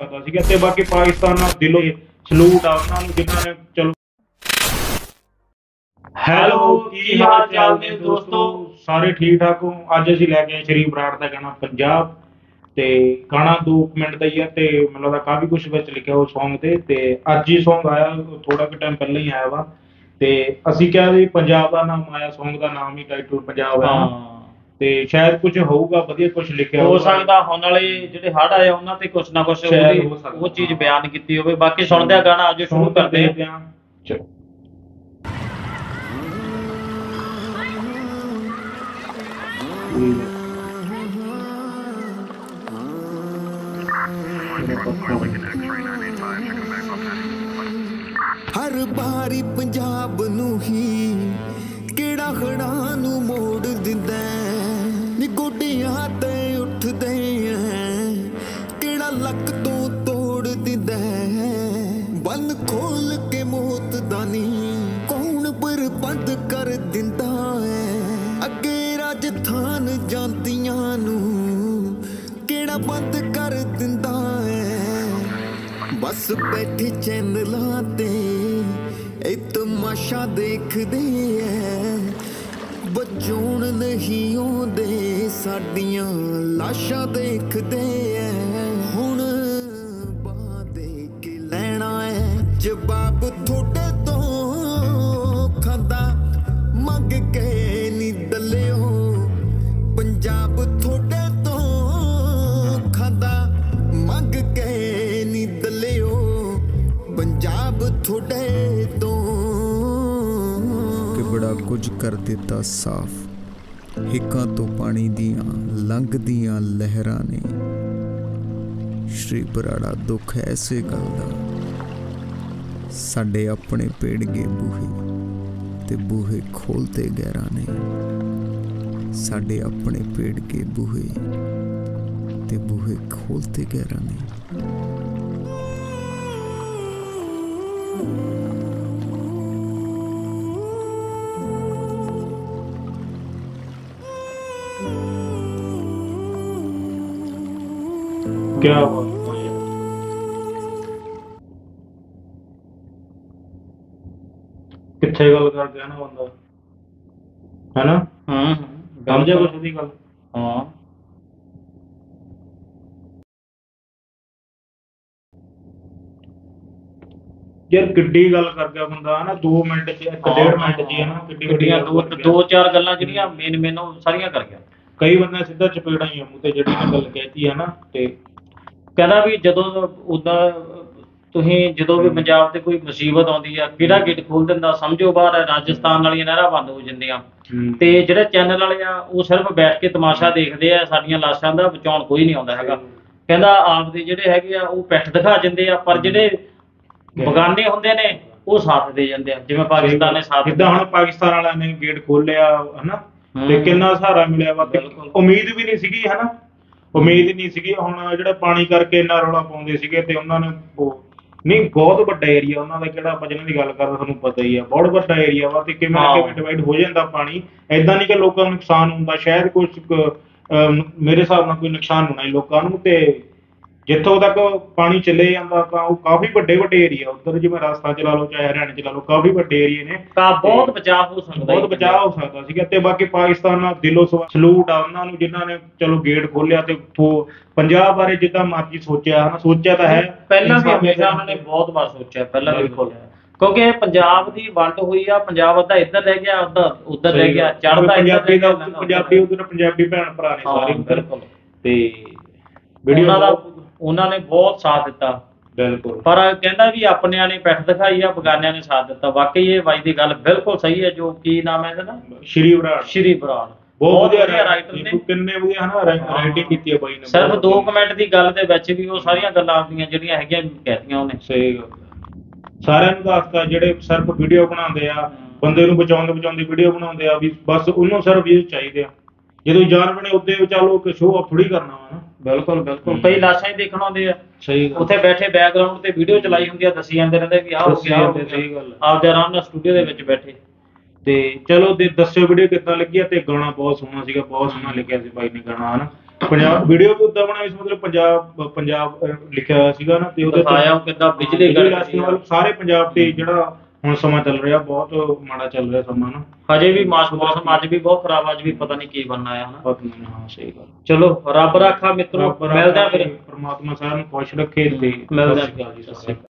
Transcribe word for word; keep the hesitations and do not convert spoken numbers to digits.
ਸਕਦਾ ਸੀਗਾ ਤੇ ਬਾਕੀ ਪਾਕਿਸਤਾਨ ਨਾਲ ਦਿਲੋਂ ਸਲੂਟ ਆ ਉਹਨਾਂ ਨੂੰ ਜਿਨ੍ਹਾਂ ਨੇ ਚਲੋ। ਹੈਲੋ, ਕੀ ਹਾਲ ਚਾਲ ਨੇ ਦੋਸਤੋ, ਸਾਰੇ ਠੀਕ ਠਾਕ ਹੋ? ਅੱਜ ਅਸੀਂ ਲੈ ਕੇ ਆਏ ਸ਼੍ਰੀ ਬਰਾੜ ਦਾ ਗਾਣਾ ਪੰਜਾਬ ਤੇ ਗਾਣਾ ਦੋ ਮਿੰਟ ਦਾ ਹੀ ਆ ਤੇ ਮੈਨੂੰ ਲੱਗਦਾ ਕਾਫੀ ਕੁਝ ਵਿੱਚ ਲਿਖਿਆ ਉਹ Song ਤੇ ਤੇ ਅੱਜ ਹੀ Song ਆਇਆ, ਥੋੜਾ ਕੁ ਟਾਈਮ ਪਹਿਲਾਂ ਹੀ ਆਇਆ ਵਾ ਤੇ ਅਸੀਂ ਕਿਹਾ ਵੀ ਪੰਜਾਬ ਦਾ ਨਾਮ ਆਇਆ, Song ਦਾ ਨਾਮ ਹੀ ਟਾਈਟਲ ਪੰਜਾਬ ਹੈ ਤੇ ਸ਼ਾਇਦ ਕੁਝ ਹੋਊਗਾ ਵਧੀਆ, ਕੁਝ ਲਿਖਿਆ ਹੋ ਸਕਦਾ ਹੁਣ ਵਾਲੇ ਜਿਹੜੇ ਹੜ੍ਹ ਆਏ ਉਹਨਾਂ ਤੇ ਕੁਝ ਨਾ ਕੁਝ ਉਹ ਚੀਜ਼ ਬਿਆਨ ਕੀਤੀ ਹੋਵੇ। ਬਾਕੀ ਸੁਣਦੇ ਆ ਗਾਣਾ, ਅੱਜ ਸ਼ੁਰੂ ਕਰਦੇ ਆ। ਚਲੋ हर बारी पंजाब नू ही केड़ा खड़ा नू मोड़ दिंदा नी, गोडियां ते उठदे केड़ा लक तो तोड़ दिंदा, बन खोल के मौत दा नी कौन बर्बाद कर दिंदा है, अगे राजस्थान जांदियां नू केड़ा बंद कर दिंदा है, बस बैठे चैनलां ते ए तमाशा देखदे ऐ, बचौण नहीं आउंदे साडियां लाशां देखदे ऐ, हुण बादे के लैणा है जवाब थोड़े तो खांदा मंग के नी दलियो, पंजाब थोड़े तो खांदा मंग के नी दलियो, पंजाब थोड़े तो कि बड़ा कुछ कर दिता साफ, हिक्कां तो पानी दियां लंघदियां लहरां ने, श्री बराड़ा दुख ऐसे गल दा, साडे अपने पेड़ गए बूहे ते बूहे खोलते गैरां ने, साडे अपने पेड़ के बूहे ते बूहे खोलते गैरां ने। क्या बात किथे गल कर गया ना बंदा, है ना? हम्म समझे कुछ दी गल? हाँ यार किड्डी गल कर गया बंदा, है ना? दो मिनट च एक डेढ़ मिनट च, है ना? किड्डी ਗੱਡੀਆਂ ਦੋ ਦੋ ਚਾਰ ਗੱਲਾਂ ਜਿਹੜੀਆਂ ਮੇਨ ਮੇਨ ਉਹ ਸਾਰੀਆਂ ਕਰ ਗਿਆ। ਕਈ ਬੰਦੇ ਸਿੱਧਾ ਚਪੇੜਾਂ ਹੀ ਆ ਮੂੰਹ ਤੇ ਜਿਹੜੀ ਨੇ ਗੱਲ ਕਹਿਤੀ ਹੈ ਨਾ, ਤੇ ਕਹਿੰਦਾ ਵੀ ਜਦੋਂ ਉਦਾਂ ਤੁਸੀਂ ਜਦੋਂ ਵੀ ਪੰਜਾਬ ਤੇ ਕੋਈ ਮੁਸੀਬਤ ਆਉਂਦੀ ਆ ਕਿਹੜਾ ਗੇਟ ਖੋਲ ਦਿੰਦਾ, ਸਮਝੋ ਬਾਹਰ ਰਾਜਸਥਾਨ ਵਾਲੀਆਂ ਨਹਿਰਾਂ ਬੰਦ ਹੋ ਜਾਂਦੀਆਂ ਤੇ ਜਿਹੜੇ ਚੈਨਲ ਵਾਲੇ ਆ ਉਹ ਸਿਰਫ ਬੈਠ ਕੇ ਤਮਾਸ਼ਾ ਦੇਖਦੇ ਆ, ਸਾਡੀਆਂ ਲਾਸ਼ਾਂ ਦਾ ਬਚਾਉਣ ਕੋਈ ਨਹੀਂ ਆਉਂਦਾ ਹੈਗਾ। ਕਹਿੰਦਾ ਆਪਦੇ ਜਿਹੜੇ ਹੈਗੇ ਆ ਉਹ ਪਿੱਠ ਦਿਖਾ ਜਾਂਦੇ ਆ, ਪਰ ਜਿਹੜੇ ਬਗਾਨੇ ਹੁੰਦੇ ਨੇ ਉਹ ਸਾਥ ਦੇ ਜਾਂਦੇ ਆ, ਜਿਵੇਂ ਪਾਕਿਸਤਾਨ ਨੇ ਸਾਥ ਜਿੱਦਾਂ ਹੁਣ ਪਾਕਿਸਤਾਨ ਵਾਲਿਆਂ ਨੇ ਗੇਟ ਖੋਲਿਆ ਹਨਾ ਤੇ ਕਿੰਨਾ ਸਹਾਰਾ ਮਿਲਿਆ ਵਾ, ਉਮੀਦ ਵੀ ਨਹੀਂ ਸੀਗੀ, ਹਨਾ? ਉਮੀਦ ਨਹੀਂ ਸੀਗੀ। ਹੁਣ ਜਿਹੜਾ ਪਾਣੀ ਕਰਕੇ ਇੰਨਾ ਰੌਲਾ ਪਾਉਂਦੇ ਸੀਗੇ ਤੇ ਉਹਨਾਂ ਨੇ ਨਹੀਂ, ਬਹੁਤ ਵੱਡਾ ਏਰੀਆ ਉਹਨਾਂ ਦਾ, ਕਿਹੜਾ ਆਪਾਂ ਜਿਹਨਾਂ ਦੀ ਗੱਲ ਕਰਦੇ ਤੁਹਾਨੂੰ ਪਤਾ ਹੀ ਆ, ਬਹੁਤ ਵੱਡਾ ਏਰੀਆ ਵਾ ਤੇ ਕਿਵੇਂ ਨਾ ਕਿਵੇਂ ਡਿਵਾਈਡ ਹੋ ਜਾਂਦਾ ਪਾਣੀ। ਏਦਾਂ ਨਹੀਂ ਕਿ ਲੋਕਾਂ ਨੂੰ ਨੁਕਸਾਨ ਹੁੰਦਾ, ਸ਼ਾਇਦ ਕੁਛ ਮੇਰੇ ਹਿਸਾਬ ਨਾਲ ਕੋਈ ਨੁਕਸਾਨ ਹੋਣਾ ਲੋਕਾਂ ਨੂੰ, ਤੇ ਜਿੱਥੋਂ ਤੱਕ ਪਾਣੀ ਚੱਲੇ ਜਾਂਦਾ ਤਾਂ ਉਹ ਕਾਫੀ ਵੱਡੇ ਵੱਡੇ ਏਰੀਆ ਉੱਧਰ, ਜਿਵੇਂ ਰਾਜਸਥਾਨ ਚ ਲਾ ਲਓ ਚਾਹੇ ਹਰਿਆਣੇ ਚ ਲਾ ਲਓ, ਕਾਫੀ ਵੱਡੇ ਏਰੀਏ ਨੇ, ਬਹੁਤ ਬਚਾਅ ਹੋ ਸਕਦਾ, ਬਹੁਤ ਬਚਾਅ ਹੋ ਸਕਦਾ ਸੀਗਾ। ਤੇ ਬਾਕੀ ਪਾਕਿਸਤਾਨ ਨਾਲ ਦਿਲੋਂ ਸਲੂਟ ਆ ਉਹਨਾਂ ਨੂੰ ਜਿਨ੍ਹਾਂ ਨੇ ਚਲੋ ਗੇਟ ਖੋਲਿਆ ਤੇ ਪੰਜਾਬ ਬਾਰੇ ਜਿੱਦਾਂ ਮਰਜ਼ੀ ਸੋਚਿਆ, ਹਨਾ? ਸੋਚਿਆ ਤਾਂ ਹੈ ਪਹਿਲਾਂ ਵੀ ਹਮੇਸ਼ਾ ਉਹਨਾਂ ਨੇ ਬਹੁਤ ਵਾਰ ਸੋਚਿਆ, ਪਹਿਲਾਂ ਵੀ ਖੋਲਿਆ, ਕਿਉਂਕਿ ਪੰਜਾਬ ਦੀ ਵੰਡ ਹੋਈ ਆ, ਪੰਜਾਬ ਅੱਧਾ ਇੱਧਰ ਰਹਿ ਗਿਆ, ਅੱਧਾ ਉੱਧਰ ਰਹਿ ਗਿਆ, ਚੜ੍ਹਦਾ ਪੰਜਾਬੀ ਦਾ ਪੰਜਾਬੀ ਉਧਰ ਪੰਜਾਬੀ ਭੈਣ ਭਰਾ ਨੇ ਸਾਰੇ ਬਿਲਕੁਲ, ਤੇ ਵੀਡੀਓ ਦਾ ਉਹਨਾਂ ਨੇ ਬਹੁਤ ਸਾਥ ਦਿੱਤਾ ਬਿਲਕੁਲ। ਪਰ ਕਹਿੰਦਾ ਵੀ ਆਪਣਿਆਂ ਨੇ ਪਿੱਠ ਦਿਖਾਈ ਆ, ਬਗਾਨਿਆਂ ਨੇ ਸਾਥ ਦਿੱਤਾ। ਵਾਕਈ ਇਹ ਬਾਈ ਦੀ ਗੱਲ ਬਿਲਕੁਲ ਸਹੀ ਹੈ। ਜੋ ਕੀ ਨਾਮ ਹੈ ਇਹਦਾ ਨਾ, ਸ਼੍ਰੀ ਬਰਾੜ, ਸ਼੍ਰੀ ਬਰਾੜ ਬਹੁਤ ਵਧੀਆ ਰਾਈਟਰ ਨੇ, ਕਿੰਨੇ ਵਧੀਆ ਹਨਾ ਰਾਈਟਿੰਗ ਕੀਤੀ ਹੈ ਬਾਈ ਨੇ। ਸਿਰਫ ਦੋ ਕਮੈਂਟ ਦੀ ਗੱਲ ਦੇ ਵਿੱਚ ਵੀ ਉਹ ਸਾਰੀਆਂ ਗੱਲਾਂ ਆਪਣੀਆਂ ਜਿਹੜੀਆਂ ਹੈਗੀਆਂ ਕਹਿਤੀਆਂ ਉਹਨੇ। ਸਹੀ ਗੱਲ, ਸਾਰਿਆਂ ਨੂੰ ਦੱਸਦਾ ਜਿਹੜੇ ਸਿਰਫ ਵੀਡੀਓ ਬਣਾਉਂਦੇ ਆ, ਬੰਦੇ ਨੂੰ ਬਚਾਉਂਦੇ ਬਚਾਉਂਦੇ ਵੀਡੀਓ ਬਣਾਉਂਦੇ ਆ, ਵੀ ਬਸ ਉਹਨੂੰ ਸਿਰਫ ਇਹ ਚਾਹੀਦੇ ਆ, ਜਦੋਂ ਜਾਨ ਬਣੇ ਉੱਤੇ ਚਲੋ ਕਿ ਸ਼ੋਅ ਆਫ ਥੋੜੀ ਕਰਨਾ ਵਾ ਨਾ। ਬਿਲਕੁਲ ਬਿਲਕੁਲ, ਕਈ ਲਾਸ਼ਾਂ ਹੀ ਦੇਖਣ ਆਉਂਦੇ ਆ, ਸਹੀ ਉੱਥੇ ਬੈਠੇ ਬੈਕਗ੍ਰਾਉਂਡ ਤੇ ਵੀਡੀਓ ਚਲਾਈ ਹੁੰਦੀ ਆ, ਦੱਸੀ ਜਾਂਦੇ ਰਹਿੰਦੇ ਵੀ ਆਹ ਹੋ ਗਿਆ, ਸਹੀ ਗੱਲ, ਆਪਦੇ ਆਰਾਮ ਨਾਲ ਸਟੂਡੀਓ ਦੇ ਵਿੱਚ ਬੈਠੇ। ਤੇ ਚਲੋ ਦੇ ਦੱਸਿਓ ਵੀਡੀਓ ਕਿੱਦਾਂ ਲੱਗੀ, ਤੇ ਗਾਣਾ ਬਹੁਤ ਸੋਹਣਾ ਸੀਗਾ, ਬਹੁਤ ਸੋਹਣਾ ਲਿਖਿਆ ਸੀ ਬਾਈ ਨੇ ਗਾਣਾ, ਹਨਾ? ਪੰਜਾਬ ਵੀਡੀਓ ਵੀ ਉਦਾਂ ਬਣਾਈ ਸੀ, ਮਤਲਬ ਪੰਜਾਬ ਪੰਜਾਬ ਅਹ, ਲਿਖਿਆ ਹੋਇਆ ਸੀਗਾ ਨਾ, ਤੇ ਉਹਦੇ ਤੇ ਦਿਖਾਇਆ ਕਿੱਦਾਂ ਬਿਜਲੀ ਬਿਜਲੀ ਕੜਕਦੀ ਰਾਸ਼ਨ ਆ। ਵੱਲ ਸਾਰੇ ਪੰਜਾਬ ਤੇ ਜਿਹੜਾ ਹੁਣ ਸਮਾਂ ਚੱਲ ਰਿਹਾ ਬਹੁਤ ਮਾੜਾ ਚੱਲ ਰਿਹਾ ਸਮਾਂ ਨਾ। ਹਜੇ ਵੀ ਮੌਸ- ਮੌਸਮ ਅੱਜ ਵੀ ਬਹੁਤ ਖਰਾਬ, ਅੱਜ ਵੀ ਪਤਾ ਨਹੀਂ ਕੀ ਬਣਨਾ ਆ ਹਨਾ। ਪਤਾ ਨਹੀਂ, ਹਾਂ ਸਹੀ ਗੱਲ। ਚਲੋ ਰੱਬ ਰਾਖਾ ਮਿੱਤਰੋ, ਰੱਬ ਮਿਲਦਾ ਫਿਰ ਪਰਮਾਤਮਾ ਸਾਰਿਆਂ ਨੂੰ ਖੁਸ਼ ਰੱਖੇ ਤੇ ਮਿਲਦੇ ਆ। ਸਤਿ ਸ਼੍ਰੀ ਅਕਾਲ ਜੀ, ਸਤਿ ਸ਼੍ਰੀ ਅਕਾਲ।